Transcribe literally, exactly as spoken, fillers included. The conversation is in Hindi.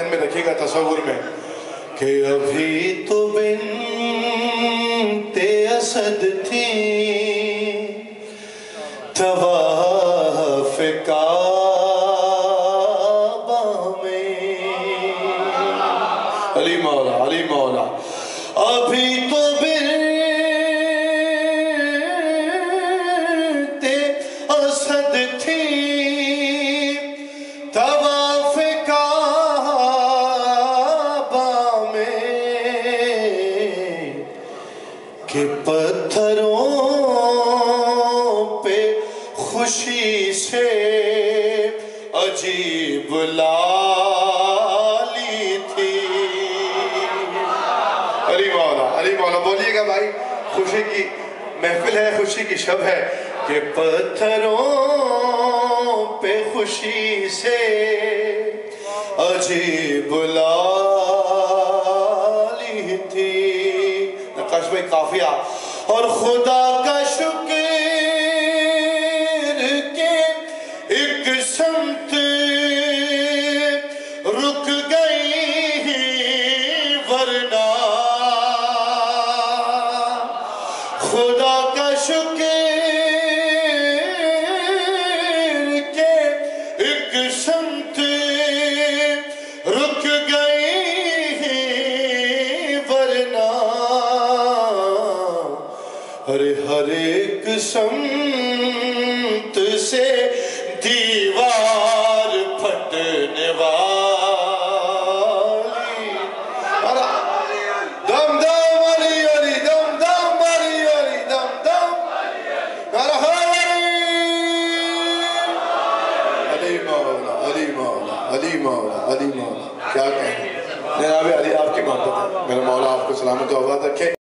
में रखिएगा तसव्वुर में कि अभी तो बिन्ते असद थी तवाफ काबा में। अली मौला अली मौला अभी तो बिन्ते असद थी तवाफ काबा में कि पत्थरों पे खुशी से अजीब लाली थी। अली मौला अली मौला बोलिएगा भाई, खुशी की महफिल है, खुशी की शब है कि पत्थरों पे खुशी से अजीब लाली थी। नक्काश भाई काफिया। और खुदा का शुक्र के एक संत रुक गई वरना, खुदा का शुक्र के एक संत रुक गई वरना, हरे हर एक संत से दीवार फटने वाली। दम दम अली अली दम दम अली अली दम दम अली मौला अली मौला अली मौला अली मौला। क्या कहें जनाब अली, आपकी मोहब्बत है। मेरा मौला आपको सलामत और आबाद रखे।